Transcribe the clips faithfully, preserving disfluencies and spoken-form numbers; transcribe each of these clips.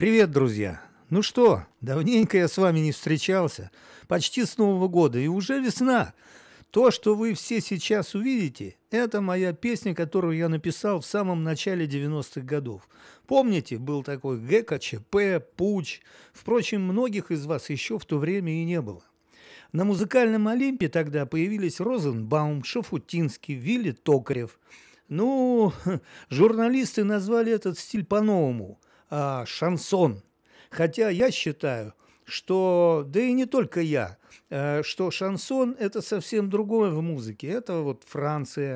Привет, друзья! Ну что, давненько я с вами не встречался, почти с Нового года, и уже весна. То, что вы все сейчас увидите, это моя песня, которую я написал в самом начале девяностых годов. Помните, был такой ГКЧП, Пуч. Впрочем, многих из вас еще в то время и не было. На музыкальном Олимпе тогда появились Розенбаум, Шафутинский, Вилли Токарев. Ну, журналисты назвали этот стиль по-новому а, – шансон. Хотя я считаю, что, да и не только я, что шансон – это совсем другое в музыке. Это вот Франция.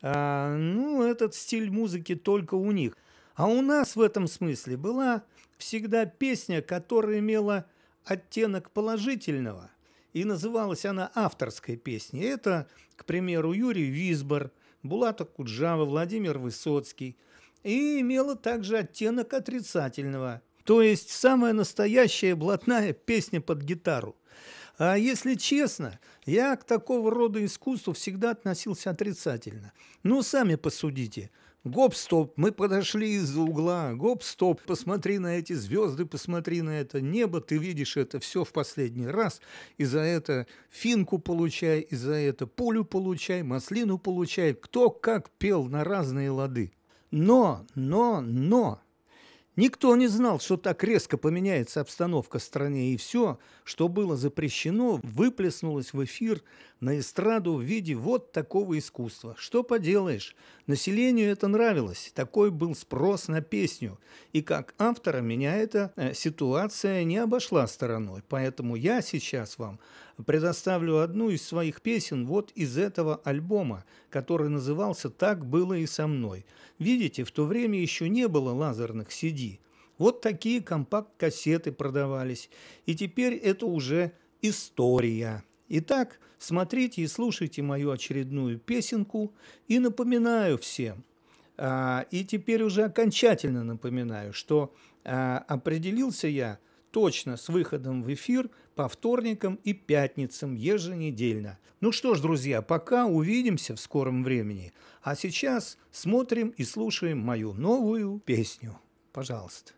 Ну, этот стиль музыки только у них. А у нас в этом смысле была всегда песня, которая имела оттенок положительного. И называлась она авторской песней. Это, к примеру, Юрий Висбор, Булат Акуджава, Владимир Высоцкий. И имела также оттенок отрицательного. То есть самая настоящая блатная песня под гитару. А если честно, я к такого рода искусству всегда относился отрицательно. Ну, сами посудите. Гоп-стоп, мы подошли из-за угла. Гоп-стоп, посмотри на эти звезды, посмотри на это небо. Ты видишь это все в последний раз. И за это финку получай, и за это пулю получай, маслину получай. Кто как пел на разные лады. Но, но, но... Никто не знал, что так резко поменяется обстановка в стране, и все, что было запрещено, выплеснулось в эфир на эстраду в виде вот такого искусства. Что поделаешь, населению это нравилось, такой был спрос на песню, и как автора меня эта ситуация не обошла стороной, поэтому я сейчас вам предоставлю одну из своих песен вот из этого альбома, который назывался «Так было и со мной». Видите, в то время еще не было лазерных си ди. Вот такие компакт-кассеты продавались. И теперь это уже история. Итак, смотрите и слушайте мою очередную песенку. И напоминаю всем, а, и теперь уже окончательно напоминаю, что а, определился я точно с выходом в эфир по вторникам и пятницам еженедельно. Ну что ж, друзья, пока, увидимся в скором времени. А сейчас смотрим и слушаем мою новую песню. Пожалуйста.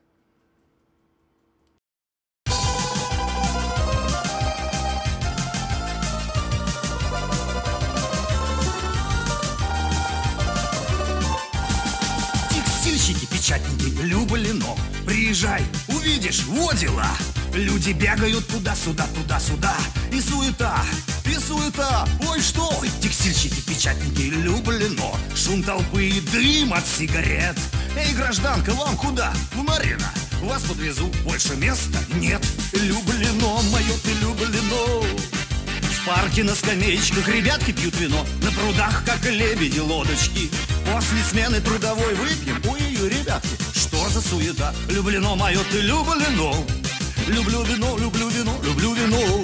Текстильщики, печатники, Люблино. Приезжай, увидишь, во дела. Люди бегают туда-сюда, туда-сюда. И суета, и суета. Ой, что? Ой, текстильщики, печатники, Люблино. Шум толпы и дым от сигарет. Эй, гражданка, вам куда? В Марина. Вас подвезу, больше места нет. Люблино, мое ты Люблино. В парке на скамеечках ребятки пьют вино. На прудах, как лебеди, лодочки. После смены трудовой выпьем. Ой-ой-ой, ребятки, что за суета? Люблино, мое ты Люблино. Люблю вино, люблю вино, люблю вино.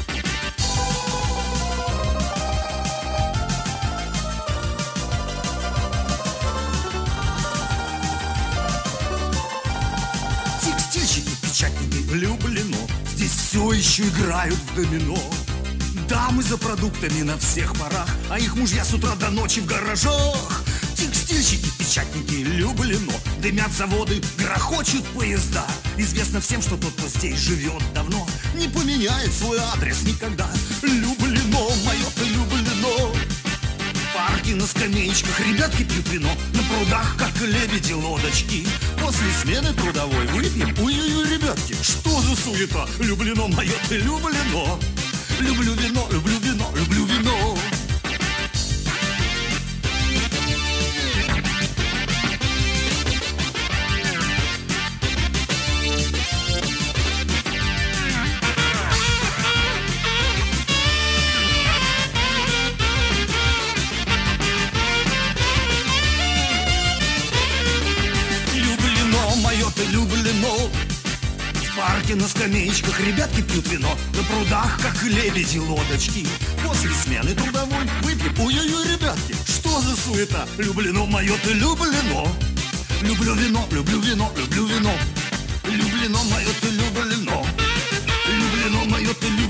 Текстильщики, печатники, Люблино. Здесь все еще играют в домино. Дамы за продуктами на всех парах, а их мужья с утра до ночи в гаражах. Текстильщики, печатники, Люблино. Дымят заводы, грохочут поезда. Известно всем, что тот, кто здесь живет давно, не поменяет свой адрес никогда. Люблино, мое-то Люблино. В парке на скамеечках ребятки пьют вино. На прудах, как лебеди, лодочки. После смены трудовой выпьем. Ой-ой-ой, ребятки, что за суета? Люблино, мое-то Люблино. Люблю вино, люблю вино, люблю вино. Люблино, мое-то Люблино. В парке на скамеечках ребятки пьют вино. На прудах, как лебеди, лодочки. После смены трудовой выпьем. Ой-ой-ой, ребятки, что за суета? Люблино, мое-то Люблино. Люблю вино, люблю вино, люблю вино. Люблино, мое-то Люблино. Люблино, мое-то Люблино.